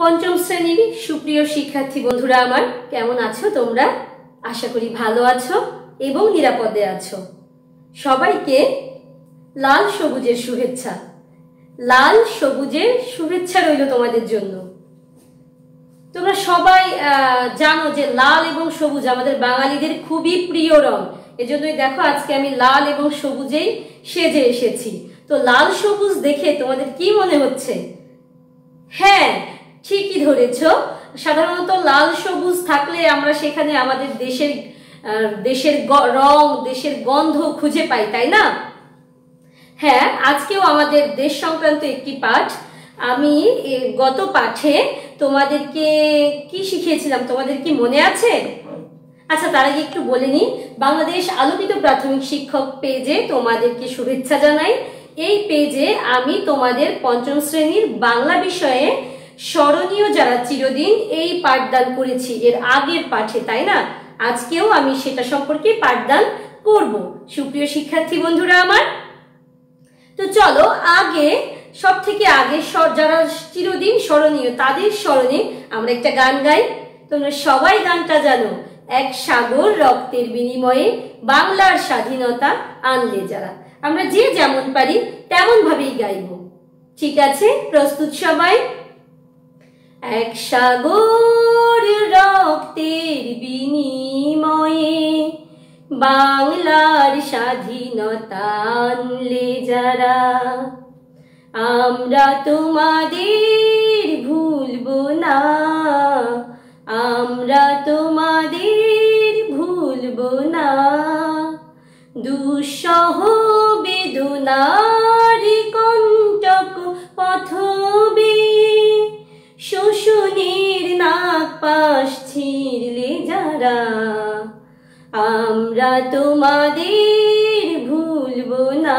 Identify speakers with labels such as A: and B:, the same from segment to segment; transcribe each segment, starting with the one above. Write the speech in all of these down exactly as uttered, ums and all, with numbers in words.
A: पंचम श्रेणीर सुप्रिय शिक्षार्थी बंधुरा आमार केमन आछो तोमरा? आशा करी भालो आछो एबं निरापदे आछो। सबाइके लाल सबुजेर शुभेच्छा। लाल सबुजेर शुभेच्छा रइलो तोमादेर जोन्नो। तोमरा सबाई जानो जे लाल एबं सबुज आमादेर बांगालीदेर खूबई प्रिय रंग। एजन्यई देखो आजके आमि लाल एबं सबुजेई सेजे एसेछि। तो लाल सबुज देखे तोमादेर कि मने हच्छे? हाँ, ঠিকই ধরেছো। সাধারণত লাল সবুজ থাকলে আমরা সেখানে আমাদের দেশের দেশের রং, দেশের গন্ধ খুঁজে পাই, তাই না? হ্যাঁ, আজকেও আমাদের দেশ সংক্রান্ত একটি পাঠ। আমি গত পাঠে তোমাদেরকে কি শিখিয়েছিলাম তোমাদের কি মনে আছে? আচ্ছা, তার আগে একটু বলে নিই, বাংলাদেশ আলোকিত প্রাথমিক শিক্ষক পেজে তোমাদেরকে শুভেচ্ছা জানাই। এই পেজে আমি তোমাদের পঞ্চম শ্রেণীর বাংলা বিষয়ে স্মরণীয় যারা চিরদিন এই পাঠদান করেছি এর আগের পাঠে, তাই না? আজকেও আমি সেটা সম্পর্কে পাঠদান করব সুপ্রিয় শিক্ষার্থী বন্ধুরা আমার। তো চলো আগে সব থেকে আগে যারা চিরদিন স্মরণীয় তাদের স্মরণে আমরা একটা গান গাই। তোমরা সবাই গানটা জানো, এক সাগর রক্তের বিনিময়ে বাংলার স্বাধীনতা আনলে যারা। আমরা যে যেমন পারি তেমন ভাবেই গাইব, ঠিক আছে? প্রস্তুত সবাই? এক সাগর রক্তের বিনিময়ে বাংলার স্বাধীনতা আনলে যারা, আমরা তোমাদের ভুলবো না, আমরা তোমাদের ভুলবো না। দুঃসহ বেদনার কণ্টক পথবে শোষণের নাক পাশ ছিঁড়লে যারা, আমরা তোমাদের ভুলবো না,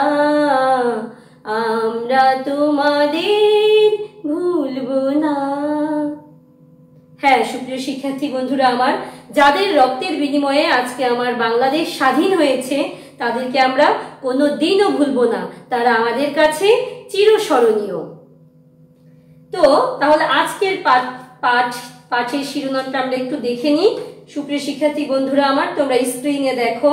A: আমরা তোমাদের ভুলবো না। হ্যাঁ সুপ্রিয় শিক্ষার্থী বন্ধুরা আমার, যাদের রক্তের বিনিময়ে আজকে আমার বাংলাদেশ স্বাধীন হয়েছে তাদেরকে আমরা কোনো দিনও ভুলবো না, তারা আমাদের কাছে চিরস্মরণীয়। তো তাহলে আজকের পাঠ পাঠ পাঠের শিরোনামটা আমরা একটু দেখে নিই। সুপ্রিয় শিক্ষার্থী বন্ধুরা আমার, তোমরা স্ক্রিনে দেখো।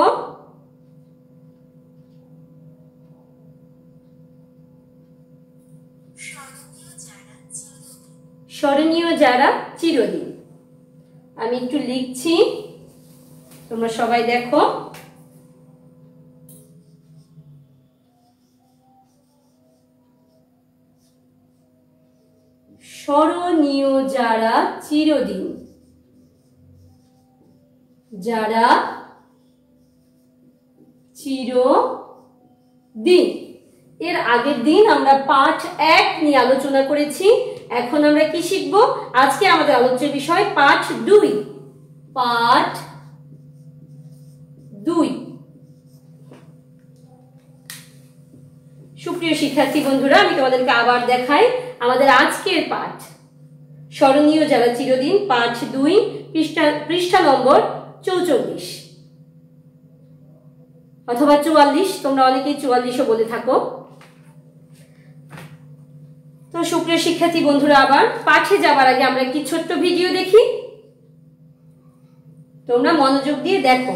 A: স্মরণীয় যারা চিরদিন। আমি একটু লিখছি, তোমরা সবাই দেখো। স্মরণীয় যারা চিরদিন, যারা চিরদিন। এর আগের দিন আমরা পাঠ এক নিয়ে আলোচনা করেছি। এখন আমরা কি শিখবো? আজকে আমাদের আলোচ্য বিষয় পাঠ দুই। পাঠ দুই। সুপ্রিয় শিক্ষার্থী বন্ধুরা, আমি তোমাদেরকে আবার দেখাই আমাদের আজকের পাঠ স্মরণীয় যারা চিরদিন, পাঠ দুই, পৃষ্ঠা পৃষ্ঠা নম্বর চৌচল্লিশ অথবা চুয়াল্লিশ। তোমরা অনেকেই চুয়াল্লিশও বলে থাকো। তো সুপ্রিয় শিক্ষার্থী বন্ধুরা, আবার পাঠে যাবার আগে আমরা একটি ছোট্ট ভিডিও দেখি, তোমরা মনোযোগ দিয়ে দেখো।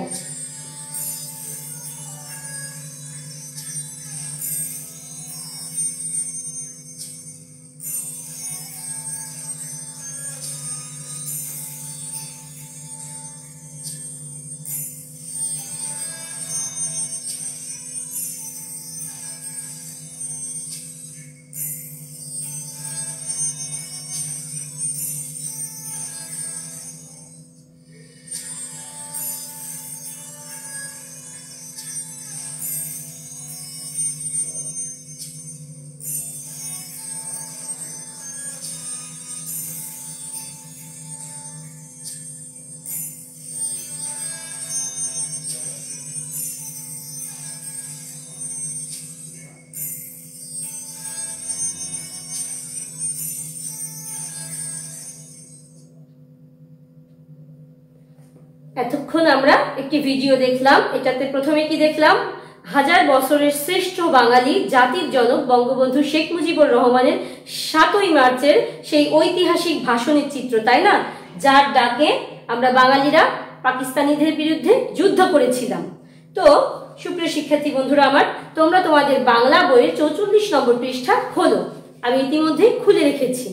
A: এতক্ষণ আমরা একটি ভিডিও দেখলাম। এটাতে প্রথমে কি দেখলাম? হাজার বছরের শ্রেষ্ঠ বাঙালি জাতির জনক বঙ্গবন্ধু শেখ মুজিবুর রহমানের সাতই মার্চের সেই ঐতিহাসিক ভাষণের চিত্র, তাই না? যার ডাকে আমরা বাঙালিরা পাকিস্তানিদের বিরুদ্ধে যুদ্ধ করেছিলাম। তো সুপ্রিয় শিক্ষার্থী বন্ধুরা আমার, তোমরা তোমাদের বাংলা বইয়ের চৌচল্লিশ নম্বর পৃষ্ঠা খোলো। আমি ইতিমধ্যে খুলে রেখেছি।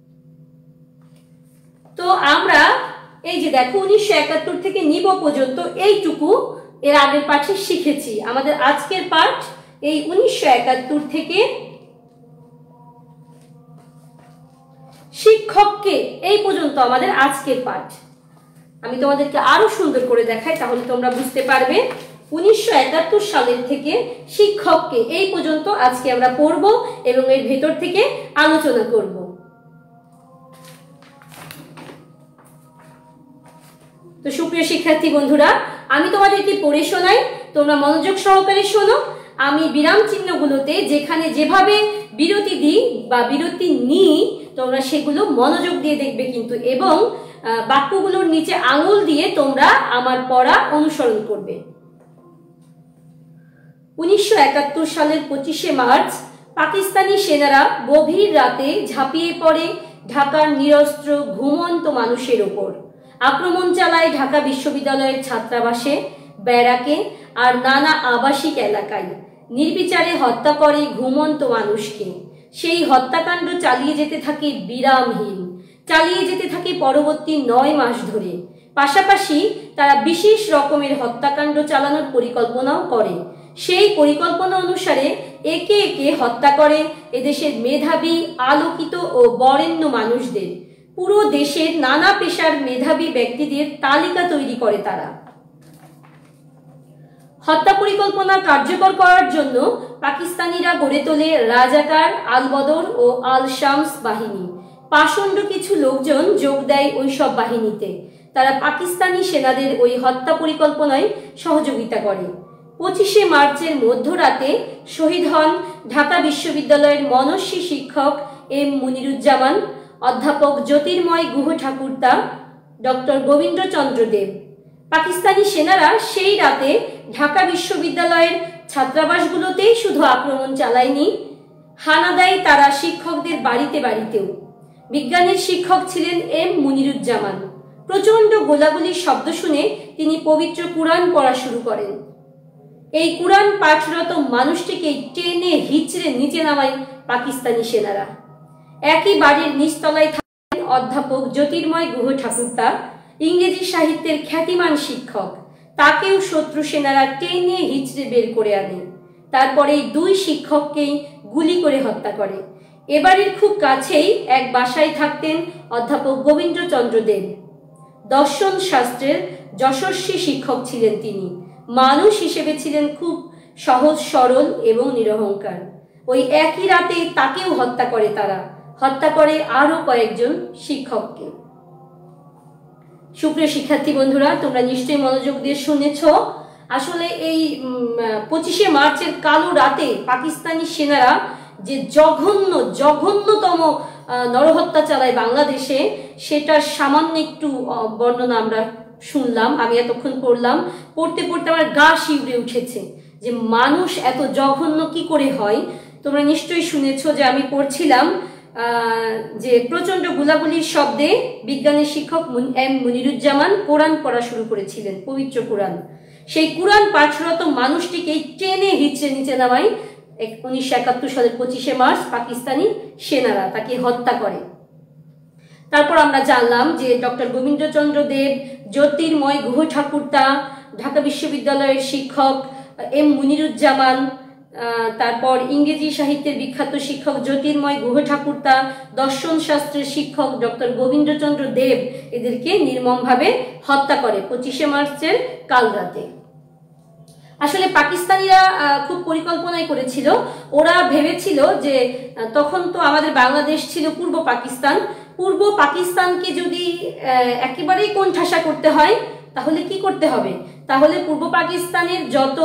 A: তো আমরা এই যে দেখো উনিশশো একাত্তর থেকে নিব পর্যন্ত এইটুকু এর আগের পাঠে শিখেছি। আমাদের আজকের পাঠ এই উনিশশো একাত্তর থেকে শিক্ষককে এই পর্যন্ত আমাদের আজকের পাঠ। আমি তোমাদেরকে আরো সুন্দর করে দেখাই, তাহলে তোমরা বুঝতে পারবে। উনিশশো একাত্তর সালের থেকে শিক্ষককে এই পর্যন্ত আজকে আমরা পড়ব এবং এর ভেতর থেকে আলোচনা করব। তো সুপ্রিয় শিক্ষার্থী বন্ধুরা, আমি তোমাদেরকে পড়ে শোনাই, তোমরা মনোযোগ সহকারে শোনো। আমি বিরাম চিহ্নগুলোতে যেখানে যেভাবে বিরতি দিই বা বিরতি নিই, তোমরা সেগুলো মনোযোগ দিয়ে দেখবে কিন্তু, এবং বাক্যগুলোর নিচে আঙুল দিয়ে তোমরা আমার পড়া অনুসরণ করবে। উনিশশো একাত্তর সালের পঁচিশে মার্চ পাকিস্তানি সেনারা গভীর রাতে ঝাঁপিয়ে পড়ে ঢাকার নিরস্ত্র ঘুমন্ত মানুষের ওপর। আক্রমণ চালায় ঢাকা বিশ্ববিদ্যালয়ের ছাত্রাবাসে, ব্যারাকে আর নানা আবাসিক এলাকায়। নির্বিচারে হত্যা করে ঘুমন্ত মানুষকে। সেই হত্যাকাণ্ড চালিয়ে যেতে থাকে বিরামহীন, চালিয়ে যেতে থাকে পরবর্তী নয় মাস ধরে। পাশাপাশি তারা বিশেষ রকমের হত্যাকাণ্ড চালানোর পরিকল্পনাও করে। সেই পরিকল্পনা অনুসারে একে একে হত্যা করে এদেশের মেধাবী, আলোকিত ও বরেণ্য মানুষদের। পুরো দেশের নানা পেশার মেধাবী ব্যক্তিদের তালিকা তৈরি করে তারা। হত্যা পরিকল্পনা কার্যকর করার জন্য পাকিস্তানিরা গড়ে তোলে রাজাকার, আলবদর ও আল শামস বাহিনী। পাষণ্ড কিছু লোকজন যোগ দেয় ওই সব বাহিনীতে। তারা পাকিস্তানি সেনাদের ওই হত্যা পরিকল্পনায় সহযোগিতা করে। পঁচিশে মার্চের মধ্যরাতে শহীদ হন ঢাকা বিশ্ববিদ্যালয়ের মনস্বী শিক্ষক এম মুনিরুজ্জামান, অধ্যাপক জ্যোতির্ময় গুহ ঠাকুরতা, ডক্টর গোবিন্দচন্দ্র দেব। পাকিস্তানি সেনারা সেই রাতে ঢাকা বিশ্ববিদ্যালয়ের ছাত্রাবাসগুলোতেই শুধু আক্রমণ চালায়নি, হানা দেয় তারা শিক্ষকদের বাড়িতে বাড়িতেও। বিজ্ঞানের শিক্ষক ছিলেন এম মুনিরুজ্জামান। প্রচন্ড গোলাগুলির শব্দ শুনে তিনি পবিত্র কুরআন পড়া শুরু করেন। এই কুরআন পাঠরত মানুষটিকে টেনে হিচড়ে নিচে নামায় পাকিস্তানি সেনারা। একই বাড়ির নিচতলায় থাকেন অধ্যাপক জ্যোতির্ময় গুহ ঠাকুরতা, ইংরেজি সাহিত্যের খ্যাতিমান শিক্ষক। তাকেও শত্রু সেনারা টেনে হিচড়ে বের করে আনে। তারপরে দুই শিক্ষককেই গুলি করে হত্যা করে। এবাড়ির খুব কাছেই এক বাসায় থাকতেন অধ্যাপক গোবিন্দচন্দ্র দেব। দর্শন শাস্ত্রের যশস্বী শিক্ষক ছিলেন তিনি। মানুষ হিসেবে ছিলেন খুব সহজ সরল এবং নিরহংকার। ওই একই রাতে তাকেও হত্যা করে তারা, হত্যা করে আরো কয়েকজন শিক্ষককে। সুপ্রিয় শিক্ষার্থী বন্ধুরা, তোমরা নিশ্চয়ই মনোযোগ দিয়ে শুনেছ। আসলে এই পঁচিশে মার্চের কালো রাতে পাকিস্তানি সেনারা যে জঘন্য জঘন্যতম নরহত্যা চালায় বাংলাদেশে, সেটার সামান্য একটু বর্ণনা আমরা শুনলাম। আমি এতক্ষণ পড়লাম, পড়তে পড়তে আমার গা শিউরে উঠেছে যে মানুষ এত জঘন্য কি করে হয়। তোমরা নিশ্চয়ই শুনেছ যে আমি পড়ছিলাম যে প্রচন্ড গুলাগুলির শব্দে বিজ্ঞানের শিক্ষক এম মুনিরুজ্জামান কোরআন পড়া শুরু করেছিলেন, পবিত্র কোরআন। সেই কোরআন পাঠরত মানুষটিকে টেনে হিচড়ে নিচে নামায় উনিশশো একাত্তর সালের পঁচিশে মার্চ পাকিস্তানি সেনারা, তাকে হত্যা করে। তারপর আমরা জানলাম যে ডক্টর গোবিন্দচন্দ্র দেব, জ্যোতির্ময় গুহ ঠাকুরতা, ঢাকা বিশ্ববিদ্যালয়ের শিক্ষক এম মুনিরুজ্জামান, তারপর ইংরেজি সাহিত্যের বিখ্যাত শিক্ষক জ্যোতির্ময় গুহ ঠাকুরতা, দর্শন শাস্ত্রের শিক্ষক ডক্টর গোবিন্দচন্দ্র দেব এদেরকে নির্মমভাবে হত্যা করে পঁচিশে মার্চের কাল রাতে। আসলে পাকিস্তানিরা খুব পরিকল্পনাই করেছিল। ওরা ভেবেছিল যে তখন তো আমাদের বাংলাদেশ ছিল পূর্ব পাকিস্তান, পূর্ব পাকিস্তানকে যদি একেবারেই কোণঠাসা করতে হয় তাহলে কি করতে হবে? তাহলে পূর্ব পাকিস্তানের যত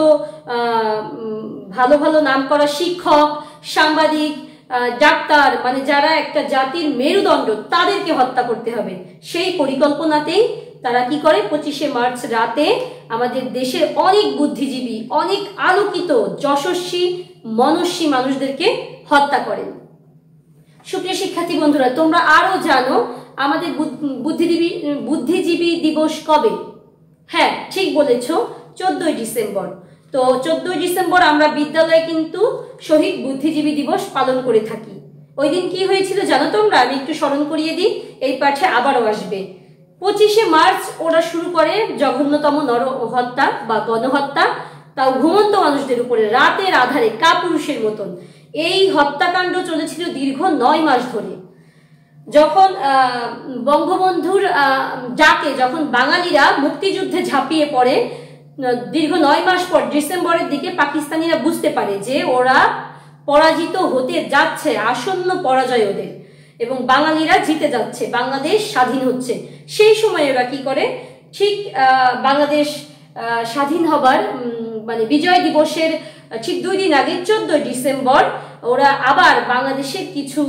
A: ভালো ভালো নামকরা শিক্ষক, সাংবাদিক, ডাক্তার, মানে যারা একটা জাতির মেরুদণ্ড, তাদেরকে হত্যা করতে হবে। সেই পরিকল্পনাতেই তারা কি করে, পঁচিশে মার্চ রাতে আমাদের দেশের অনেক বুদ্ধিজীবী, অনেক আলোকিত, যশস্বী, মনস্বী মানুষদেরকে হত্যা করেন। সুপ্রিয় শিক্ষার্থী বন্ধুরা, তোমরা আরো জানো আমাদের বুদ্ধিজীবী বুদ্ধিজীবী দিবস কবে? হ্যাঁ, ঠিক বলেছ, চোদ্দই ডিসেম্বর। তো চোদ্দই ডিসেম্বর আমরা বিদ্যালয়ে কিন্তু শহীদ বুদ্ধিজীবী দিবস পালন করে থাকি। ওই দিন কি হয়েছিল জানো তোমরা? আমি একটু স্মরণ করিয়ে দিই, এই পাঠে আবারও আসবে। পঁচিশে মার্চ ওরা শুরু করে জঘন্যতম নর হত্যা বা গণহত্যা, তাও ঘুমন্ত মানুষদের উপরে রাতের আধারে কাপুরুষের মতন। এই হত্যাকাণ্ড চলেছিল দীর্ঘ নয় মাস ধরে। যখন বঙ্গবন্ধুর ডাকে যখন বাঙালিরা মুক্তিযুদ্ধে ঝাঁপিয়ে পড়ে, দীর্ঘ নয় মাস পর ডিসেম্বরের দিকে পাকিস্তানিরা বুঝতে পারে যে ওরা পরাজিত হতে যাচ্ছে, আসন্ন পরাজয় ওদের, এবং বাঙালিরা জিতে যাচ্ছে, বাংলাদেশ স্বাধীন হচ্ছে। সেই সময় ওরা কি করে, ঠিক বাংলাদেশ স্বাধীন হবার মানে বিজয় দিবসের ঠিক দুই দিন আগে চোদ্দই ডিসেম্বর ওরা আবার বাংলাদেশের কিছু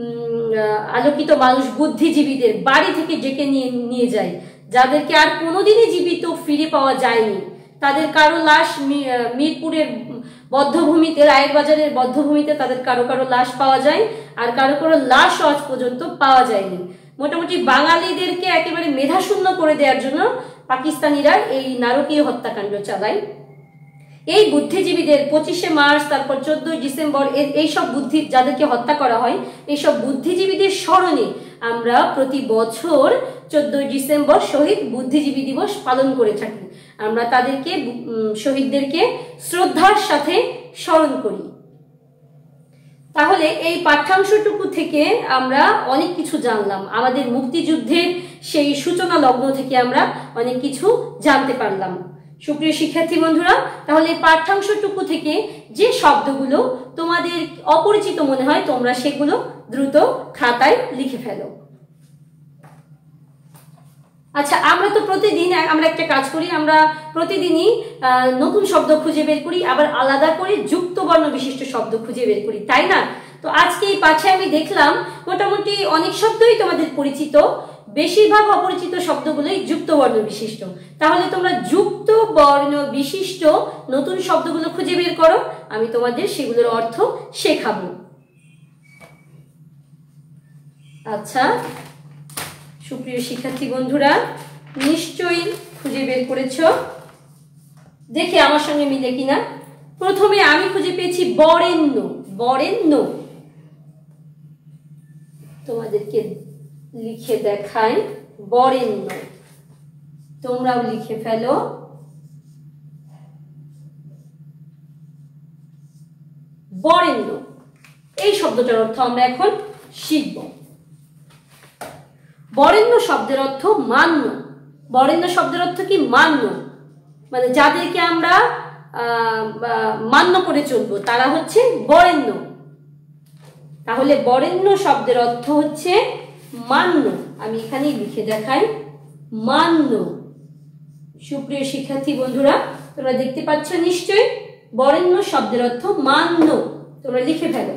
A: আলোকিত মানুষ, বুদ্ধিজীবীদের বাড়ি থেকে ডেকে নিয়ে নিয়ে যায়, যাদেরকে আর কোনোদিনই জীবিত ফিরে পাওয়া যায়নি। তাদের কারো লাশ মিরপুরের বদ্ধভূমিতে, রায়ের বাজারের বদ্ধভূমিতে তাদের কারো কারো লাশ পাওয়া যায়, আর কারো কারো লাশ আজ পর্যন্ত পাওয়া যায়নি। মোটামুটি বাঙালিদেরকে একেবারে মেধাশূন্য করে দেওয়ার জন্য পাকিস্তানিরা এই নারকীয় হত্যাকাণ্ড চালায়। এই বুদ্ধিজীবীদের পঁচিশে মার্চ, তারপর চোদ্দই ডিসেম্বর, এইসব বুদ্ধি যাদেরকে হত্যা করা হয়, এইসব বুদ্ধিজীবীদের স্মরণে আমরা প্রতি বছর চোদ্দই ডিসেম্বর শহীদ বুদ্ধিজীবী দিবস পালন করে থাকি। আমরা তাদেরকে, শহীদদেরকে শ্রদ্ধার সাথে স্মরণ করি। তাহলে এই পাঠ্যাংশটুকু থেকে আমরা অনেক কিছু জানলাম। আমাদের মুক্তিযুদ্ধের সেই সূচনা লগ্ন থেকে আমরা অনেক কিছু জানতে পারলাম। সুপ্রিয় শিক্ষার্থী বন্ধুরা, তাহলে এই পাঠ্যাংশটুকু থেকে যে শব্দগুলো তোমাদের অপরিচিত মনে হয়, তোমরা সেগুলো দ্রুত খাতায় লিখে ফেলো। আচ্ছা, আমরা তো প্রতিদিন আমরা একটা কাজ করি, আমরা প্রতিদিনই নতুন শব্দ খুঁজে বের করি, আবার আলাদা করে যুক্ত বর্ণ বিশিষ্ট শব্দ খুঁজে বের করি, তাই না? তো আজকে এই পাঠে আমি দেখলাম মোটামুটি অনেক শব্দই তোমাদের পরিচিত, বেশিরভাগ অপরিচিত শব্দগুলোই যুক্ত বর্ণ বিশিষ্ট। তাহলে তোমরা যুক্ত বর্ণ বিশিষ্ট নতুন শব্দগুলো খুঁজে বের করো, আমি তোমাদের সেগুলোর অর্থ শেখাবো। আচ্ছা সুপ্রিয় শিক্ষার্থী বন্ধুরা, নিশ্চয়ই খুঁজে বের করেছো, দেখি আমার সঙ্গে মিলে কিনা। প্রথমে আমি খুঁজে পেয়েছি বরেণ্য। বরেণ্য তোমাদেরকে লিখে দেখাই, বরেণ্য, তোমরাও লিখে ফেলো। বরেণ্য এই শব্দটার অর্থ আমরা এখন শিখব। বরেণ্য শব্দের অর্থ মান্য। বরেণ্য শব্দের অর্থ কি? মান্য, মানে যাদেরকে আমরা মান্য করে চলবো তারা হচ্ছে বরেণ্য। তাহলে বরেণ্য শব্দের অর্থ হচ্ছে মান্য। আমি এখানে লিখে দেখাই, মান্য। সুপ্রিয় শিক্ষার্থী বন্ধুরা, তোমরা দেখতে পাচ্ছ নিশ্চয়ই, বরেণ্য শব্দের অর্থ মান্য। তোমরা লিখে ফেলো।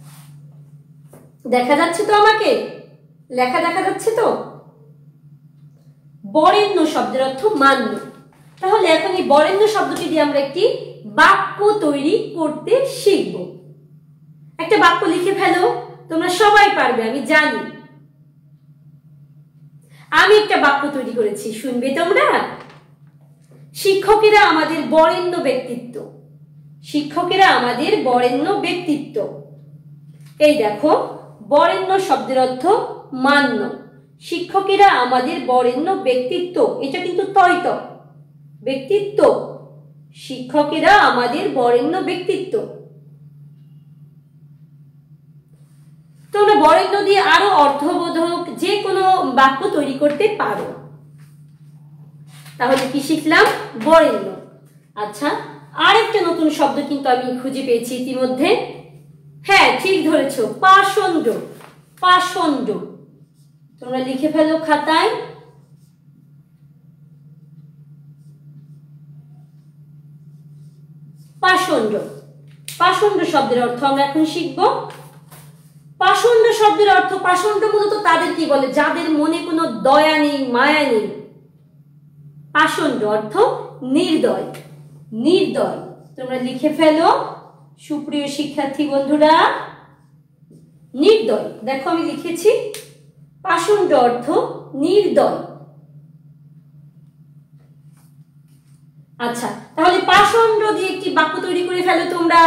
A: দেখা যাচ্ছে তো? আমাকে লেখা দেখা যাচ্ছে তো? বরেণ্য শব্দের অর্থ মান্য। তাহলে এখন এই বরেণ্য শব্দটি দিয়ে আমরা একটি বাক্য তৈরি করতে শিখব। একটা বাক্য লিখে ফেলো, তোমরা সবাই পারবে আমি জানি। আমি একটা বাক্য তৈরি করেছি, শুনবে তোমরা? শিক্ষকেরা আমাদের বরেণ্য ব্যক্তিত্ব। শিক্ষকেরা আমাদের বরেণ্য ব্যক্তিত্ব। এই দেখো, বরেণ্য শব্দের অর্থ মান্য। শিক্ষকেরা আমাদের বরেণ্য ব্যক্তিত্ব, এটা কিন্তু তয়ত ব্যক্তিত্ব। শিক্ষকেরা আমাদের বরেণ্য ব্যক্তিত্ব। তোমরা বরেণ্য দিয়ে আরো অর্থবোধক যে কোনো বাক্য তৈরি করতে পারো। তাহলে কি শিখলাম? বরেণ্য। আচ্ছা, আরেকটা নতুন শব্দ কিন্তু আমি খুঁজে পেয়েছি ইতিমধ্যে। হ্যাঁ, ঠিক ধরেছ, পাষণ্ড। পাষণ্ড তোমরা লিখে ফেলো খাতায়। পাষণ্ড। পাষণ্ড শব্দের অর্থ আমরা এখন শিখব। পাষণ্ড শব্দের অর্থ, পাষণ্ড মূলত তাদের কি বলে? যাদের মনে কোনো দয়া নেই, মায়া নেই, পাষণ্ড অর্থ নির্দয়, নির্দয়। তোমরা লিখে ফেলো সুপ্রিয় শিক্ষার্থী বন্ধুরা, নির্দয়। দেখো আমি লিখেছি পাষণ্ড অর্থ নির্দয়। আচ্ছা, তাহলে পাষণ্ড দিয়ে একটি বাক্য তৈরি করে ফেলো তোমরা।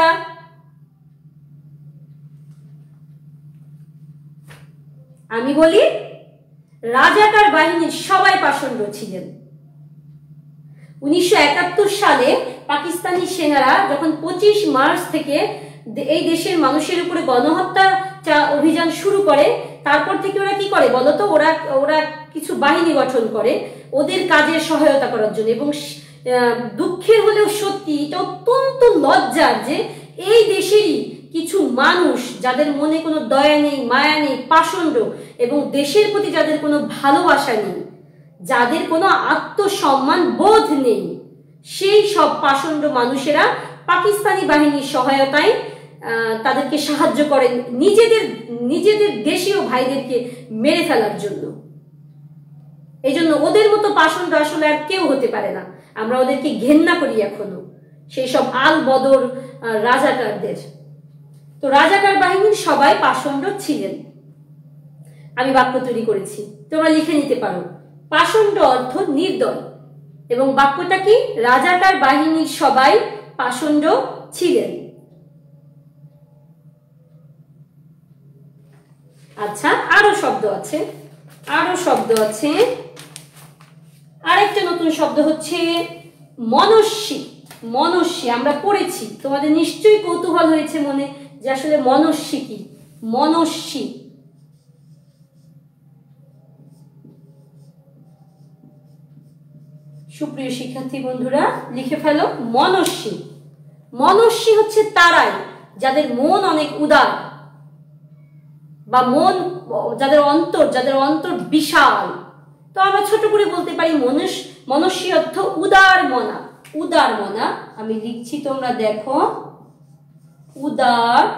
A: আমি বলি রাজাকার বাহিনীর সবাই পাষণ্ড ছিলেন। উনিশশো একাত্তর সালে পাকিস্তানি সেনারা যখন পঁচিশ মার্চ থেকে এই দেশের মানুষের উপরে গণহত্যা অভিযান শুরু করে, তারপর থেকে ওরা কি করে বলতো, ওরা ওরা কিছু বাহিনী গঠন করে ওদের কাজে সহায়তা করার জন্য। এবং দুঃখের হলেও সত্যি, এটা অত্যন্ত লজ্জার যে এই দেশেরই কিছু মানুষ যাদের মনে কোনো দয়া নেই, মায়া নেই, পাষণ্ড এবং দেশের প্রতি যাদের কোনো ভালোবাসা নেই, যাদের কোনো আত্মসম্মান বোধ নেই, সেই সব পাষণ্ড মানুষেরা পাকিস্তানি বাহিনীর সহায়তায় তাদেরকে সাহায্য করেন নিজেদের নিজেদের দেশীয় ভাইদেরকে মেরে ফেলার জন্য। এই জন্য ওদের মতো পাষণ্ড আসলে আর কেউ হতে পারে না। আমরা ওদেরকে ঘেন্না করি এখনো, সেই সব আল বদর রাজাকারদের। তো রাজাকার বাহিনীর সবাই পাষণ্ড ছিলেন। আমি বাক্য তৈরি করেছি, তোমরা লিখে নিতে পারো। পাষণ্ড অর্থ নির্দয় এবং বাক্যটা কি? রাজাকার বাহিনীর সবাই পাষণ্ড ছিলেন। আচ্ছা, আরো শব্দ আছে, আরো শব্দ আছে। আরেকটা নতুন শব্দ হচ্ছে মনস্বী। মনস্বী আমরা পড়েছি, তোমাদের নিশ্চয়ই কৌতূহল হয়েছে মনে যে আসলে মনস্বী কি। মনস্বী সুপ্রিয় শিক্ষার্থী বন্ধুরা লিখে ফেলো মনস্বী। মনস্বী হচ্ছে তারাই যাদের মন অনেক উদার, বা মন যাদের অন্তর যাদের অন্তর বিশাল। তো আমরা ছোট করে বলতে পারি মনস মনস্বী অর্থ উদার মনা। উদার মনা আমি লিখছি, তোমরা দেখো, উদার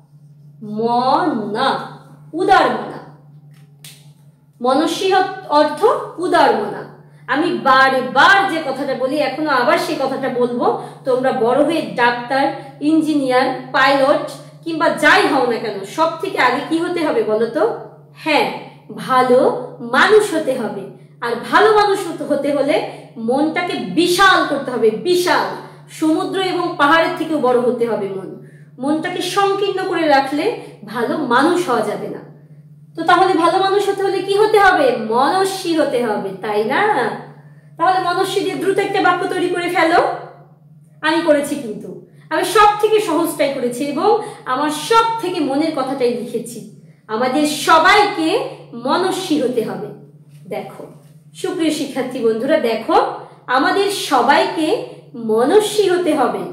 A: মনা, উদার মনা। মনস্বী অর্থ উদার মনা। আমি বারবার যে কথাটা বলি এখনো আবার সেই কথাটা বলবো, তোমরা বড় হয়ে ডাক্তার, ইঞ্জিনিয়ার, পাইলট কিংবা যাই হও না কেন, সব থেকে আগে কি হতে হবে বলো তো? হ্যাঁ, ভালো মানুষ হতে হবে। আর ভালো মানুষ হতে হলে মনটাকে বিশাল করতে হবে, বিশাল। সমুদ্র এবং পাহাড়ের থেকেও বড় হতে হবে মন। মনটাকে সংকীর্ণ করে রাখলে ভালো মানুষ হওয়া যাবে না। তো তাহলে ভালো মানুষ হতে হলে কি হতে হবে? মনস্বী হতে হবে, তাই না? তাহলে মনস্বী দিয়ে দ্রুত একটা বাক্য তৈরি করে ফেলো। আমি করেছি, কিন্তু আমি সব থেকে সহজটাই করেছি এবং আমার সব থেকে মনের কথাটাই লিখেছি। আমাদের সবাইকে মনস্বী হতে হবে। দেখো সুপ্রিয় শিক্ষার্থী বন্ধুরা, দেখো আমাদের সবাইকে মনস্বী হতে হবে।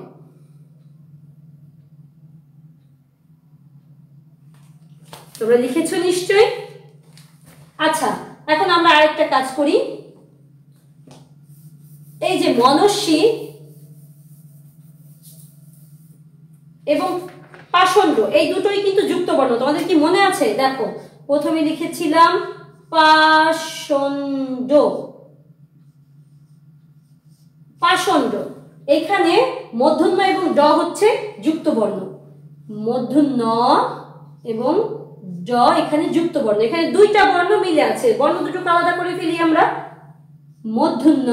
A: তোমরা লিখেছো নিশ্চয়ই। আচ্ছা, এখন আমরা আরেকটা কাজ করি। এই যে মনস্বী এবং পাষণ্ড এই দুটোই কিন্তু যুক্ত বর্ণ, তোমাদের কি মনে আছে? দেখো প্রথমে লিখেছিলাম পাষণ্ড, পাষণ্ড। এখানে মূর্ধন্য এবং ড হচ্ছে যুক্ত বর্ণ। মূর্ধন্য এবং ড এখানে যুক্ত বর্ণ। এখানে দুইটা বর্ণ মিলে আছে, বর্ণ দুটোকে আলাদা করে ফেলি আমরা। মূর্ধন্য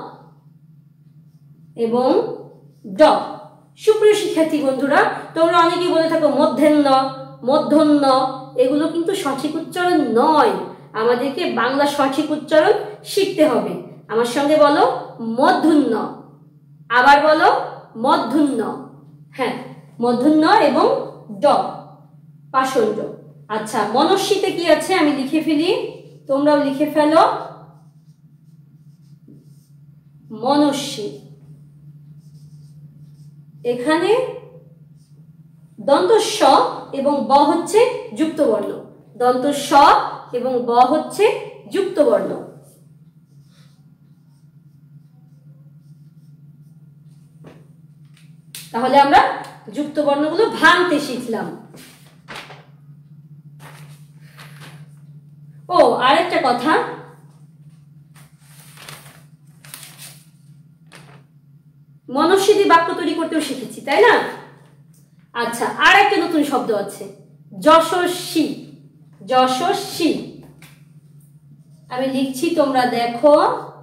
A: এবং ড। সুপ্রিয় শিক্ষার্থী বন্ধুরা, তোমরা অনেকেই বলে থাকো মধ্যাহ্ন, মূর্ধন্য, এগুলো কিন্তু সঠিক উচ্চারণ নয়। আমাদেরকে বাংলা সঠিক উচ্চারণ শিখতে হবে। আমার সঙ্গে বলো মূর্ধন্য, আবার বলো মূর্ধন্য। হ্যাঁ, মূর্ধন্য এবং ড, পাষণ্ড। আচ্ছা, মনস্বীতে কি আছে আমি লিখে ফেলি, তোমরাও লিখে ফেলো। মনস্বী, এখানে দন্ত স এবং ব হচ্ছে যুক্ত বর্ণ। দন্ত স এবং ব হচ্ছে যুক্ত বর্ণ। তাহলে আমরা যুক্ত বর্ণগুলো ভাঙতে শিখলাম। ও আরেকটা কথা, মনস্বী দিয়ে বাক্য তৈরি করতেও শিখেছি, তাই না? আচ্ছা, আর একটা নতুন শব্দ আছে, যশস্বী। যশস্বী আমি লিখছি, তোমরা দেখো,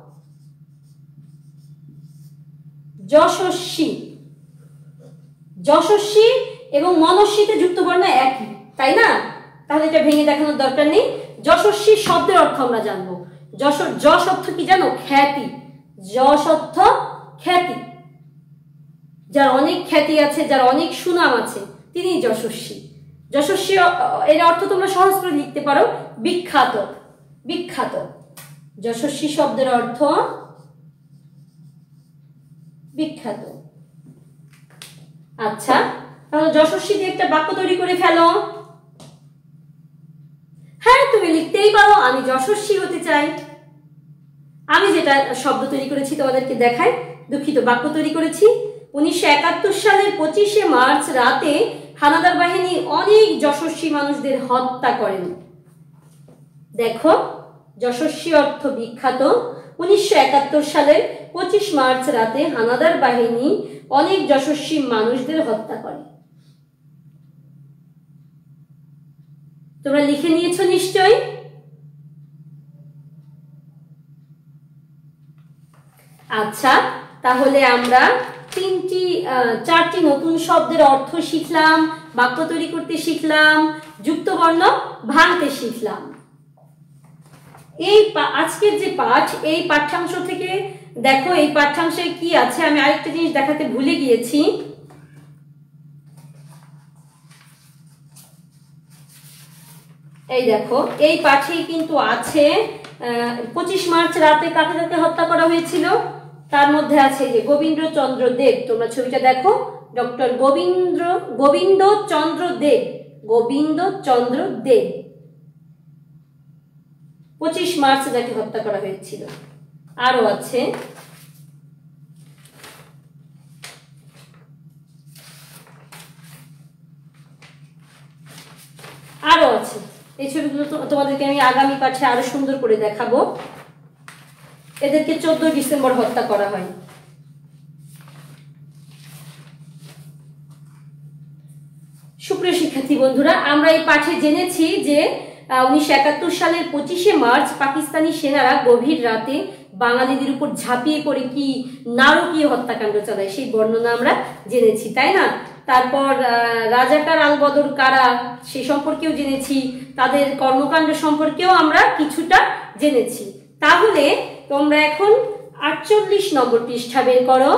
A: যশস্বী। যশস্বী এবং মনস্বীতে যুক্ত বর্ণ একই, তাই না? তাহলে এটা ভেঙে দেখানোর দরকার নেই। যশস্বী শব্দের অর্থ আমরা জানবো। যশ যশ অর্থ কি জানো? খ্যাতি। যশ অর্থ খ্যাতি। যার অনেক খ্যাতি আছে, যার অনেক সুনাম আছে, তিনি যশস্বী। যশস্বী এর অর্থ তোমরা সহজ করে লিখতে পারো, বিখ্যাত। বিখ্যাত। যশস্বী শব্দের অর্থ বিখ্যাত। আচ্ছা, তাহলে যশস্বী দিয়ে একটা বাক্য তৈরি করে ফেলো। হ্যাঁ, তুমি লিখতেই পারো, আমি যশস্বী হতে চাই। আমি যেটা শব্দ তৈরি করেছি তোমাদেরকে দেখাই, দুঃখিত, বাক্য তৈরি করেছি। উনিশশো একাত্তর সালের পঁচিশে মার্চ রাতে হানাদার বাহিনী অনেক যশস্বী মানুষদের হত্যা করেন। দেখো, যশস্বী অর্থ বিখ্যাত। উনিশশো একাত্তর সালের পঁচিশ মার্চ রাতে হানাদার বাহিনী অনেক যশস্বী মানুষদের হত্যা করে। তোমরা লিখে নিয়েছো নিশ্চয়ই? আচ্ছা, তাহলে আমরা তিনটি চারটি নতুন শব্দের অর্থ শিখলাম, বাক্য তৈরি করতে শিখলাম, যুক্ত বর্ণ ভাঙতে শিখলাম। এই আজকের যে পাঠ, এই পাঠ্যাংশ থেকে দেখো, এই পাঠ্যাংশে কি আছে, আমি আরেকটা জিনিস দেখাতে ভুলে গিয়েছি। এই দেখো, এই পাঠেই কিন্তু আছে পঁচিশ মার্চ রাতে কাকে কাকে হত্যা করা হয়েছিল। তার মধ্যে আছে যে গোবিন্দচন্দ্র দেব। তোমরা ছবিটা দেখো, ডক্টর গোবিন্দ্র গোবিন্দচন্দ্র দেব। গোবিন্দচন্দ্র দেব পঁচিশ মার্চ যাকে হত্যা করা হয়েছিল। আরো আছে, আরো আছে। এই ছবিগুলো তোমাদেরকে আমি আগামী পাঠে আরো সুন্দর করে দেখাবো। এদেরকে চোদ্দই ডিসেম্বর হত্যা করা হয়। সুপ্রিয় শিক্ষার্থী বন্ধুরা, আমরা এই পাঠে জেনেছি যে উনিশশো একাত্তর সালের পঁচিশে মার্চ পাকিস্তানি সেনারা গভীর রাতে বাঙালিদের উপর ঝাঁপিয়ে পড়ে কি নারকীয় হত্যাকাণ্ড চালায়, সেই বর্ণনা আমরা জেনেছি, তাই না? তারপর রাজাকার আলবদর কারা, সে সম্পর্কেও জেনেছি, তাদের কর্মকাণ্ড সম্পর্কেও আমরা কিছুটা জেনেছি। তাহলে তোমরা এখন আটচল্লিশ নম্বর পৃষ্ঠা বের করো।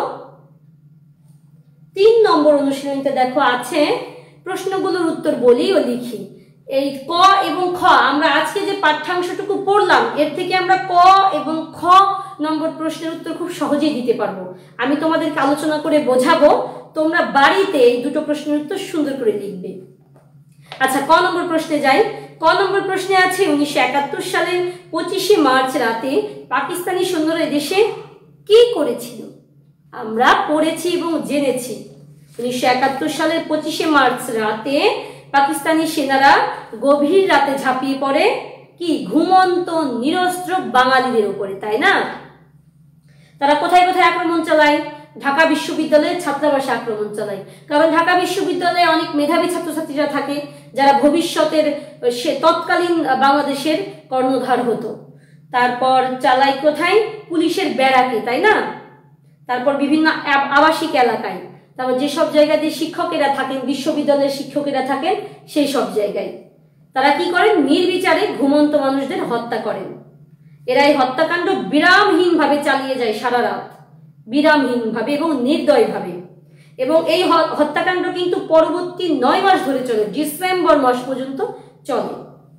A: তিন নম্বর অনুশীলনীতে দেখো আছে, প্রশ্নগুলোর উত্তর বলি ও লিখি। এই ক এবং খ, আমরা আজকে যে পাঠ্যাংশটুকু পড়লাম, এর থেকে আমরা ক এবং খ নম্বর প্রশ্নের উত্তর খুব সহজেই দিতে পারবো। আমি তোমাদেরকে আলোচনা করে বোঝাবো, তোমরা বাড়িতে এই দুটো প্রশ্নের উত্তর সুন্দর করে লিখবে। আচ্ছা, ক নম্বর প্রশ্নে যাই। ক নম্বর প্রশ্নে আছে, উনিশশো একাত্তর সালের পঁচিশে মার্চ রাতে পাকিস্তানি সৈন্যরা দেশে কি করেছিল? আমরা পড়েছি এবং জেনেছি, উনিশশো একাত্তর সালের পঁচিশে মার্চ রাতে পাকিস্তানি সেনারা গভীর রাতে ঝাঁপিয়ে পড়ে কি ঘুমন্ত নিরস্ত্র বাঙালিদের উপরে, তাই না? তারা কোথায় কোথায় আক্রমণ চালায়? ঢাকা বিশ্ববিদ্যালয়ের ছাত্রাবাসে আক্রমণ চালায়, কারণ ঢাকা বিশ্ববিদ্যালয়ে অনেক মেধাবী ছাত্রছাত্রীরা থাকে যারা ভবিষ্যতের সে তৎকালীন বাংলাদেশের কর্ণধার হতো। তারপর চালায় কোথায়? পুলিশের ব্যারাকে, তাই না? তারপর বিভিন্ন আবাসিক এলাকায়, তারপর যেসব জায়গাতে শিক্ষকেরা থাকেন, বিশ্ববিদ্যালয়ের শিক্ষকেরা থাকেন, সেই সব জায়গায় তারা কি করেন? নির্বিচারে ঘুমন্ত মানুষদের হত্যা করেন। এরা এই হত্যাকাণ্ড বিরামহীন ভাবে চালিয়ে যায় সারা রাত, বিরামহীন ভাবে এবং নির্দয় ভাবে। এবং এই হত্যাকাণ্ড কিন্তু পরবর্তী নয় মাস ধরে চলে, ডিসেম্বর মাস পর্যন্ত চলে।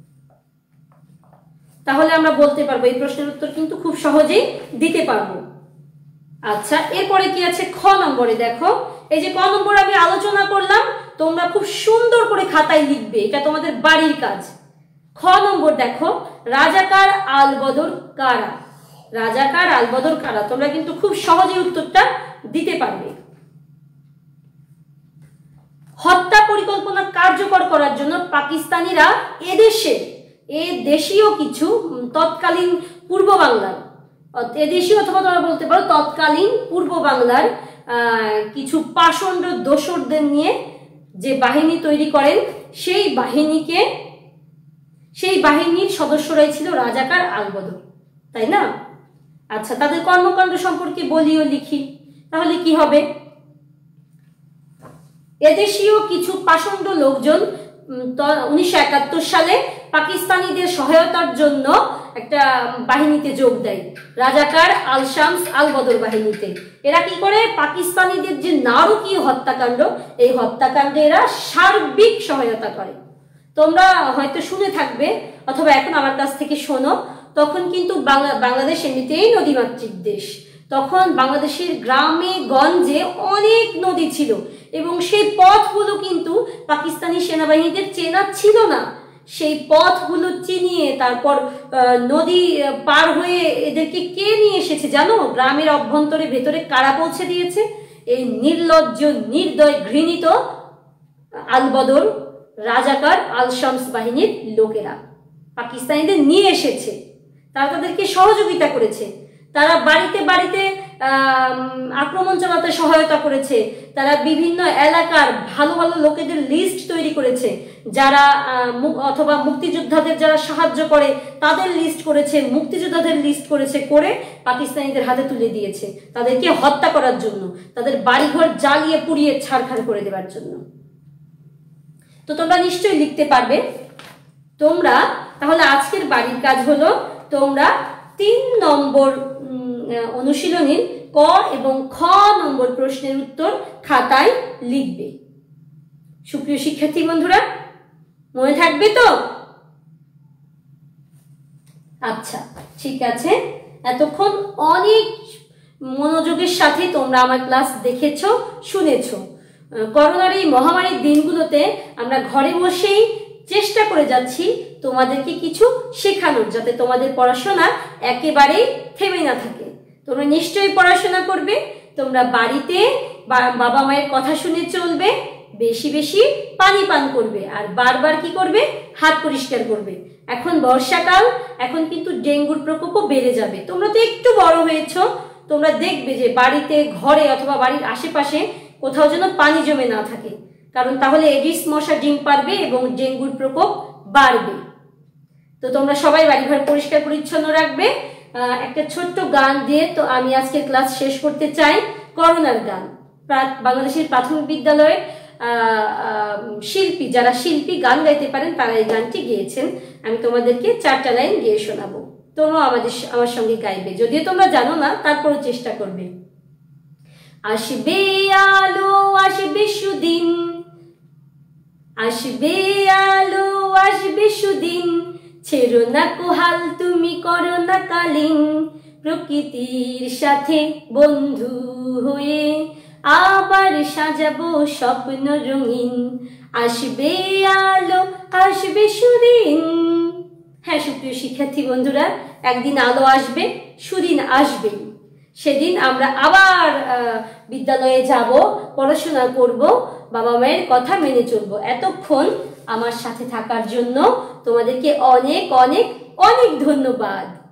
A: তাহলে আমরা বলতে পারবো এই প্রশ্নের উত্তর কিন্তু খুব সহজেই দিতে পারবো। আচ্ছা, এরপরে কি আছে? খ নম্বরে দেখো, এই যে ক নম্বর আমি আলোচনা করলাম, তোমরা খুব সুন্দর করে খাতায় লিখবে, এটা তোমাদের বাড়ির কাজ। খ নম্বর দেখো, রাজাকার আলবদর কারা। রাজাকার আলবদর কারা, তোমরা কিন্তু খুব সহজেই উত্তরটা দিতে পারবে। হত্যা পরিকল্পনা কার্যকর করার জন্য পাকিস্তানিরা এদেশে এ দেশীয় কিছু তৎকালীন পূর্ব বাংলার, এদেশীয় অথবা তোমরা বলতে পারো তৎকালীন পূর্ব বাংলার কিছু পাষণ্ড দোসরদের নিয়ে যে বাহিনী তৈরি করেন, সেই বাহিনীকে সেই বাহিনীর সদস্যরাই ছিল রাজাকার আলবদর, তাই না? আচ্ছা, তাদের কর্মকাণ্ড সম্পর্কে বলি ও লিখি, তাহলে কি হবে? এদেশীয় কিছু পাষণ্ড লোকজন উনিশশো একাত্তর সালে পাকিস্তানিদের সহায়তার জন্য একটা বাহিনীতে যোগ দেয়, রাজাকার আল শামস আল বদর বাহিনীতে। এরা কি করে? পাকিস্তানিদের যে নারকীয় হত্যাকাণ্ড, এই হত্যাকাণ্ডে এরা সার্বিক সহায়তা করে। তোমরা হয়তো শুনে থাকবে অথবা এখন আমার কাছ থেকে শোনো, তখন কিন্তু বাংলাদেশ এমনিতেই নদীমাতৃক দেশ। তখন বাংলাদেশের গ্রামে গঞ্জে অনেক নদী ছিল এবং সেই পথগুলো কিন্তু পাকিস্তানি সেনাবাহিনীদের চেনা ছিল না। সেই পথগুলো চিনিয়ে তারপর নদী পার হয়ে এদেরকে কে নিয়ে এসেছে জানো? গ্রামের অভ্যন্তরে ভেতরে কারা পৌঁছে দিয়েছে? এই নির্লজ্জ, নির্দয়, ঘৃণিত আলবদর, রাজাকার আল শামস বাহিনীর লোকেরা পাকিস্তানিদের নিয়ে এসেছে। তারা তাদেরকে সহযোগিতা করেছে, তারা বাড়িতে বাড়িতে আক্রমণ চালাতে সহায়তা করেছে, তারা বিভিন্ন এলাকার ভালো ভালো লোকেদের লিস্ট তৈরি করেছে, যারা অথবা মুক্তিযোদ্ধাদের যারা সাহায্য করে তাদের লিস্ট করেছে, মুক্তিযোদ্ধাদের লিস্ট করেছে, করে পাকিস্তানিদের হাতে তুলে দিয়েছে তাদেরকে হত্যা করার জন্য, তাদের বাড়িঘর জ্বালিয়ে পুড়িয়ে ছাড়খাড় করে দেওয়ার জন্য। তো তোমরা নিশ্চয়ই লিখতে পারবে। তোমরা তাহলে আজকের বাড়ির কাজ হলো তোমরা তিন নম্বর অনুশীলনীর ক এবং খ নম্বর প্রশ্নের উত্তর খাতায় লিখবে। সুপ্রিয় শিক্ষার্থী বন্ধুরা, মনে থাকবে তো? আচ্ছা, ঠিক আছে। এতক্ষণ অনেক মনোযোগের সাথে তোমরা আমার ক্লাস দেখেছো, শুনেছো। করোনার এই মহামারীর দিনগুলোতে আমরা ঘরে বসেই চেষ্টা করে যাচ্ছি তোমাদেরকে কিছু শেখানোর, যাতে তোমাদের পড়াশোনা একেবারেই থেমে না থাকে। তোমরা নিশ্চয়ই পড়াশোনা করবে, তোমরা বাড়িতে বাবা মায়ের কথা শুনে চলবে, বেশি বেশি পানি পান করবে, আর বারবার কি করবে? হাত পরিষ্কার করবে। এখন বর্ষাকাল, এখন কিন্তু ডেঙ্গুর প্রকোপও বেড়ে যাবে। তোমরা তো একটু বড় হয়েছ, তোমরা দেখবে যে বাড়িতে, ঘরে অথবা বাড়ির আশেপাশে কোথাও যেন পানি জমে না থাকে, কারণ তাহলে এডিস মশা ডিম পারবে এবং ডেঙ্গুর প্রকোপ বাড়বে। তো তোমরা সবাই বাড়িঘর পরিষ্কার পরিচ্ছন্ন রাখবে। একটা ছোট্ট গান দিয়ে তো আমি আজকের ক্লাস শেষ করতে চাই। করোনার গান, বাংলাদেশের প্রাথমিক বিদ্যালয়ের শিল্পী, যারা শিল্পী গান গাইতে পারেন তারা এই গানটি গেয়েছেন। আমি তোমাদেরকে চারটা লাইন গেয়ে শোনাবো, তোমরা আমাদের আমার সঙ্গে গাইবে। যদিও তোমরা জানো না, তারপরও চেষ্টা করবে। আসবে আলো, আসবে সুদিন, আসবে আলো, আসবে সুদিন, ছেড়ো না কোহাল, তুমি করো না কালীন, প্রকৃতির সাথে বন্ধু হয়ে আবার সাজাবো স্বপ্ন রঙিন। আসবে আলো, আসবে সুদিন। হ্যাঁ সুপ্রিয় শিক্ষার্থী বন্ধুরা, একদিন আলো আসবে, সুদিন আসবে। সেদিন আমরা আবার বিদ্যালয়ে যাব, পড়াশোনা করব, বাবা মায়ের কথা মেনে চলবো। এতক্ষণ আমার সাথে থাকার জন্য তোমাদেরকে অনেক অনেক অনেক ধন্যবাদ।